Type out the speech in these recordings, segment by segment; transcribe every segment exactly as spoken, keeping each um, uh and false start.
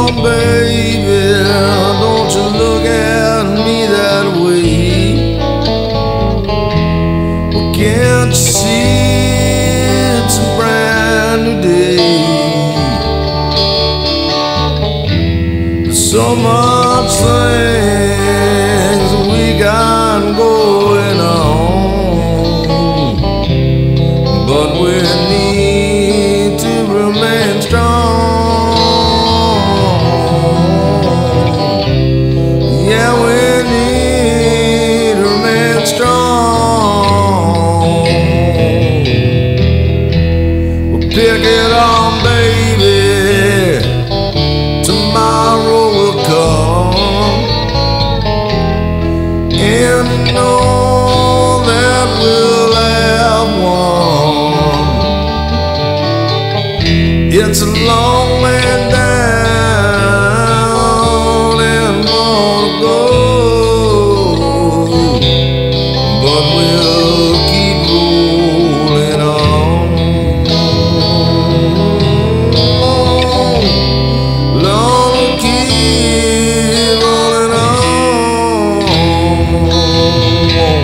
on, baby, don't you look at me that way. Well, can't you see it's a brand new day? There's so much things we got going on, but we need to remain strong. Yeah, we need to remain strong. Well, pick it on, baby, tomorrow will come, and you know that we'll have one. It's a long way down and more to go, but we'll keep rolling on. Lord, we'll keep rolling on.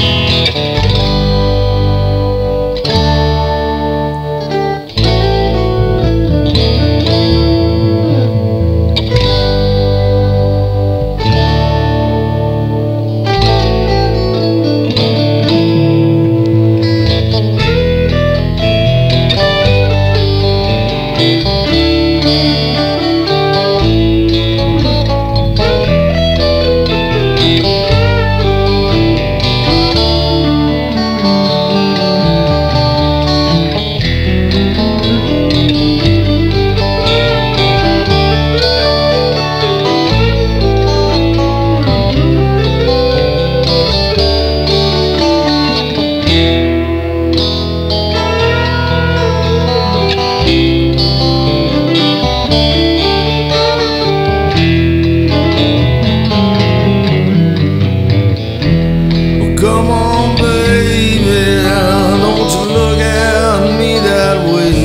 Come on, baby, don't you look at me that way.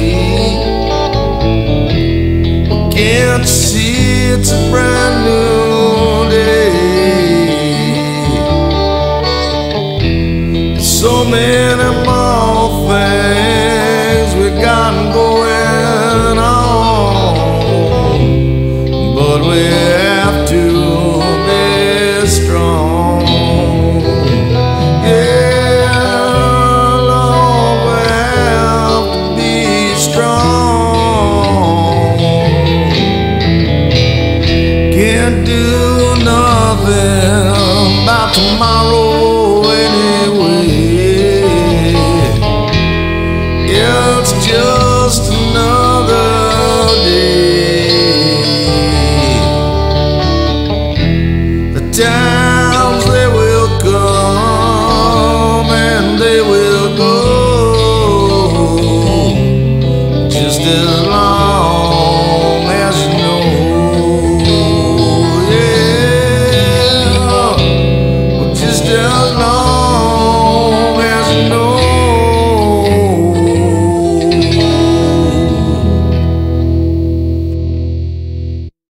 Can't you see it's a brand new day? So many more things we got going on, but we